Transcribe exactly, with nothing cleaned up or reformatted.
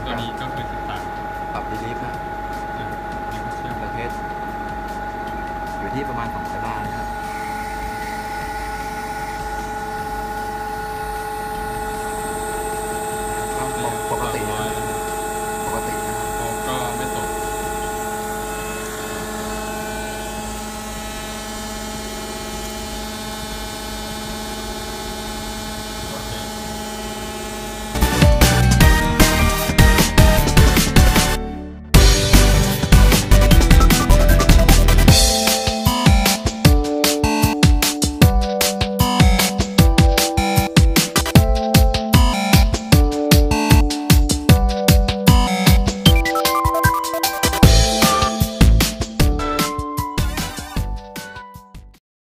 ตัวนี้ก็คือสิบสามปรับดีลิฟนะอ่านี่ก็เชื่อมประเทศอยู่ที่ประมาณสองร้อยบาท